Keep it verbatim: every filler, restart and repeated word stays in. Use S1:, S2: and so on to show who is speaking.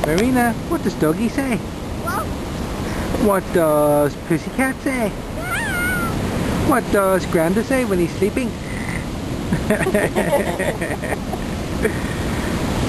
S1: Marina, what does Doggy say?
S2: Well,
S1: What does Pussycat say? What does Granda say when he's sleeping?